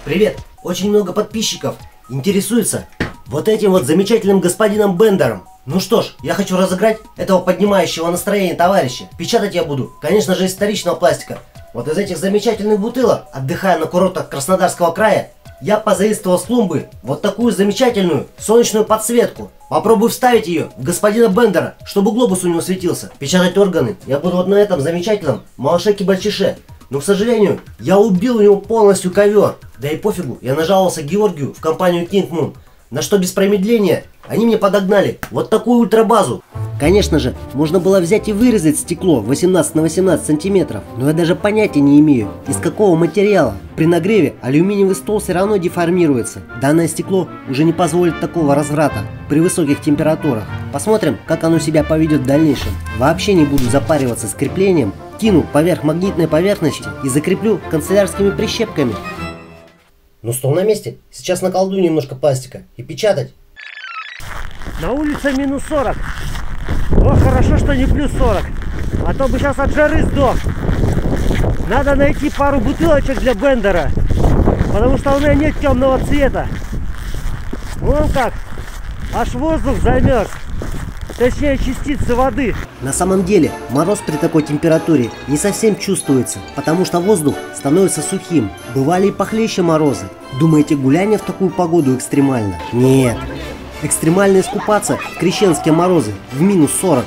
Привет! Очень много подписчиков интересуются вот этим вот замечательным господином Бендером. Ну что ж, я хочу разыграть этого поднимающего настроение товарища. Печатать я буду, конечно же, из вторичного пластика. Вот из этих замечательных бутылок, отдыхая на курортах Краснодарского края, я позаимствовал с клумбы вот такую замечательную солнечную подсветку. Попробую вставить ее в господина Бендера, чтобы глобус у него светился. Печатать органы я буду вот на этом замечательном малыше-кибальчише. Но, к сожалению, я убил у него полностью ковер. Да и пофигу, я нажаловался Георгию в компанию King Moon, на что без промедления они мне подогнали вот такую ультрабазу. Конечно же, можно было взять и вырезать стекло 18 на 18 сантиметров, но я даже понятия не имею, из какого материала. При нагреве алюминиевый стол все равно деформируется. Данное стекло уже не позволит такого разврата при высоких температурах. Посмотрим, как оно себя поведет в дальнейшем. Вообще не буду запариваться с креплением. Кину поверх магнитной поверхности и закреплю канцелярскими прищепками. Ну, стол на месте. Сейчас наколдую немножко пластика и печатать. На улице минус 40. О, хорошо, что не плюс 40. А то бы сейчас от жары сдох. Надо найти пару бутылочек для Бендера, потому что у меня нет темного цвета. Вон как. Аж воздух замерз. Точнее, частицы воды. На самом деле, мороз при такой температуре не совсем чувствуется, потому что воздух становится сухим. Бывали и похлеще морозы. Думаете, гуляние в такую погоду экстремально? Нет. Экстремально искупаться в крещенские морозы в минус 40.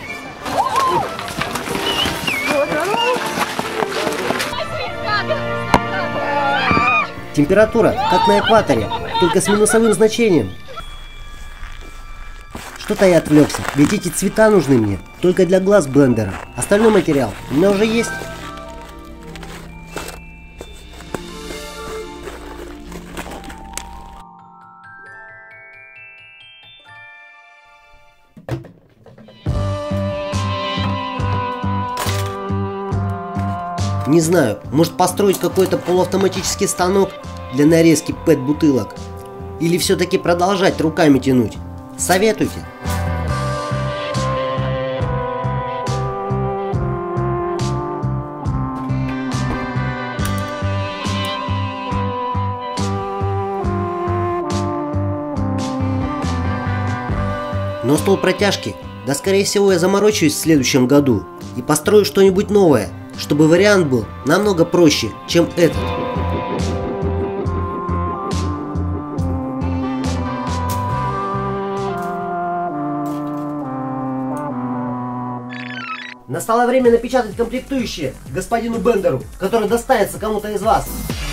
Температура как на экваторе, только с минусовым значением. Что-то я отвлекся, ведь эти цвета нужны мне только для глаз Бендера. Остальной материал у меня уже есть. Не знаю, может построить какой-то полуавтоматический станок для нарезки ПЭТ-бутылок? Или все-таки продолжать руками тянуть? Советуйте. Но стол протяжки, да скорее всего я заморочусь в следующем году и построю что-нибудь новое, чтобы вариант был намного проще, чем этот. Настало время напечатать комплектующие господину Бендеру, который достанется кому-то из вас.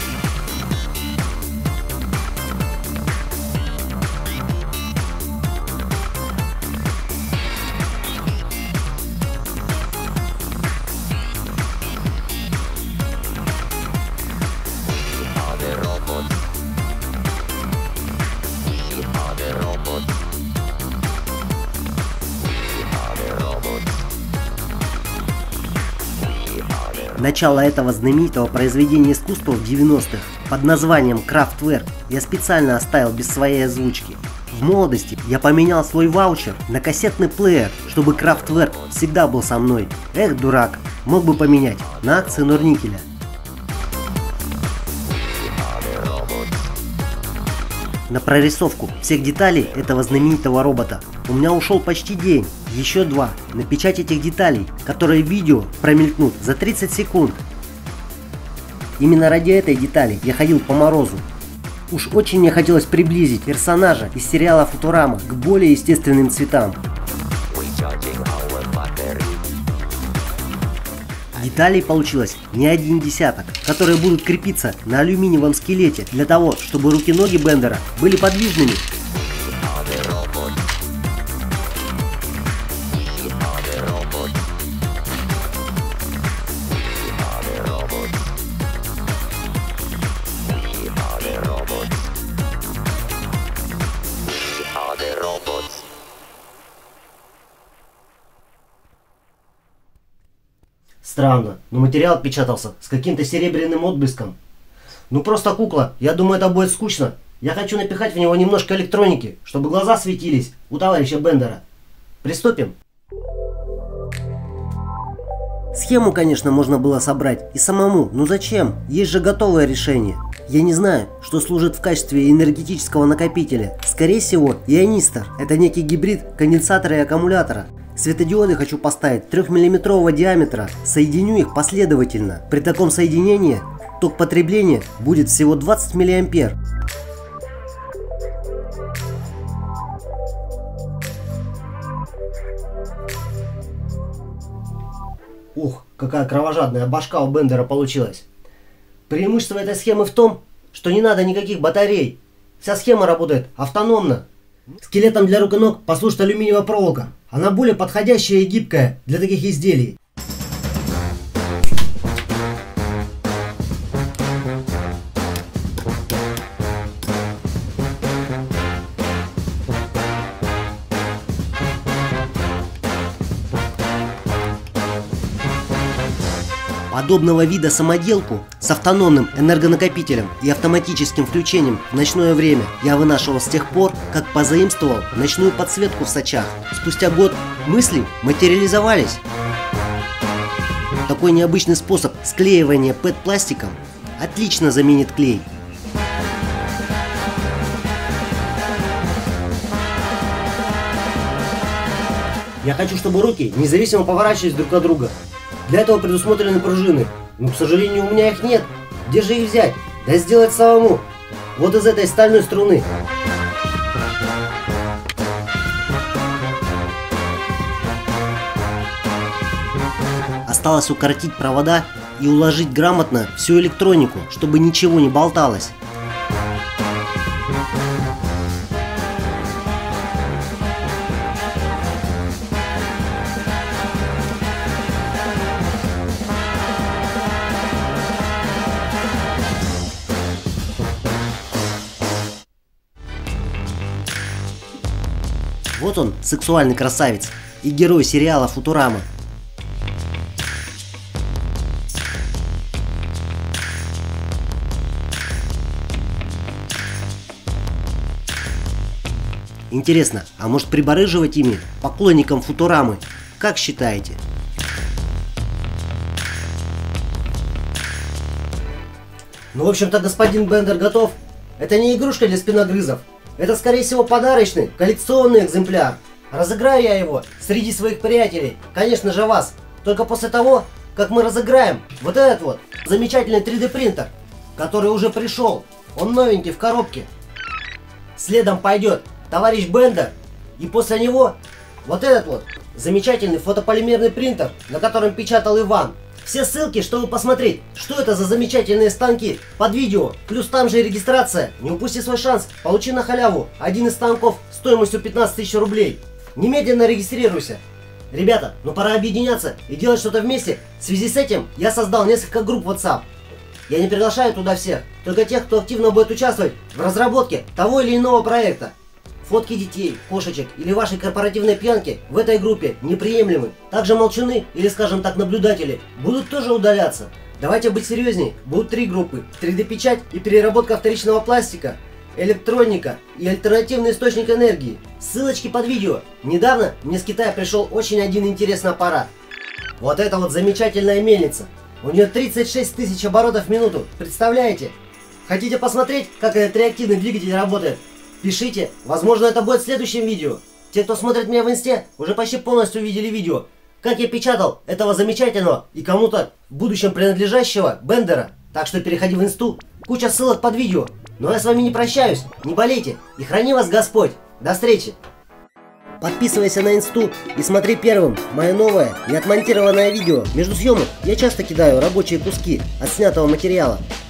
Начало этого знаменитого произведения искусства в 90-х под названием Крафтверк я специально оставил без своей озвучки. В молодости я поменял свой ваучер на кассетный плеер, чтобы Крафтверк всегда был со мной. Эх, дурак, мог бы поменять на акции Норникеля. На прорисовку всех деталей этого знаменитого робота у меня ушел почти день, еще 2 на печать этих деталей, которые в видео промелькнут за 30 секунд. Именно ради этой детали я ходил по морозу. Уж очень мне хотелось приблизить персонажа из сериала Футурама к более естественным цветам. Деталей получилось не один десяток, которые будут крепиться на алюминиевом скелете для того, чтобы руки-ноги Бендера были подвижными. Странно, но материал печатался с каким-то серебряным отблеском. Ну просто кукла, я думаю, это будет скучно. Я хочу напихать в него немножко электроники, чтобы глаза светились у товарища Бендера. Приступим. Схему, конечно, можно было собрать и самому, но зачем? Есть же готовое решение. Я не знаю, что служит в качестве энергетического накопителя. Скорее всего, ионистор. Это некий гибрид конденсатора и аккумулятора. Светодиоды хочу поставить 3-мм диаметра. Соединю их последовательно. При таком соединении ток потребления будет всего 20 мА. Ух, какая кровожадная башка у Бендера получилась. Преимущество этой схемы в том, что не надо никаких батарей. Вся схема работает автономно. Скелетом для рук и ног послужит алюминиевая проволока. Она более подходящая и гибкая для таких изделий. Подобного вида самоделку с автономным энергонакопителем и автоматическим включением в ночное время я вынашивал с тех пор, как позаимствовал ночную подсветку в Сочах. Спустя год мысли материализовались. Такой необычный способ склеивания ПЭТ-пластиком отлично заменит клей. Я хочу, чтобы руки независимо поворачивались друг от друга. Для этого предусмотрены пружины, но, к сожалению, у меня их нет. Где же их взять? Да сделать самому. Вот из этой стальной струны. Осталось укоротить провода и уложить грамотно всю электронику, чтобы ничего не болталось. Вот он, сексуальный красавец и герой сериала «Футурама». Интересно, а может прибарыживать ими поклонникам Футурамы? Как считаете? Ну, в общем-то, господин Бендер готов. Это не игрушка для спиногрызов. Это, скорее всего, подарочный, коллекционный экземпляр. Разыграю я его среди своих приятелей, конечно же вас, только после того, как мы разыграем вот этот вот замечательный 3D принтер, который уже пришел. Он новенький в коробке. Следом пойдет товарищ Бендер, и после него вот этот вот замечательный фотополимерный принтер, на котором печатал Иван. Все ссылки, чтобы посмотреть, что это за замечательные станки, под видео, плюс там же и регистрация. Не упусти свой шанс, получи на халяву один из станков стоимостью 15 тысяч рублей. Немедленно регистрируйся. Ребята, ну пора объединяться и делать что-то вместе. В связи с этим я создал несколько групп WhatsApp. Я не приглашаю туда всех, только тех, кто активно будет участвовать в разработке того или иного проекта. Фотки детей, кошечек или вашей корпоративной пьянки в этой группе неприемлемы. Также молчуны или, скажем так, наблюдатели будут тоже удаляться. Давайте быть серьезней. Будут 3 группы: 3D-печать и переработка вторичного пластика, электроника и альтернативный источник энергии. Ссылочки под видео. Недавно мне с Китая пришел очень один интересный аппарат. Вот это вот замечательная мельница. У нее 36 тысяч оборотов в минуту. Представляете? Хотите посмотреть, как этот реактивный двигатель работает? Пишите, возможно, это будет в следующем видео. Те, кто смотрит меня в инсте, уже почти полностью увидели видео, как я печатал этого замечательного и кому-то в будущем принадлежащего Бендера. Так что переходи в инсту, куча ссылок под видео. Но я с вами не прощаюсь, не болейте и храни вас Господь. До встречи! Подписывайся на инсту и смотри первым мое новое неотмонтированное видео. Между съемок я часто кидаю рабочие куски от снятого материала.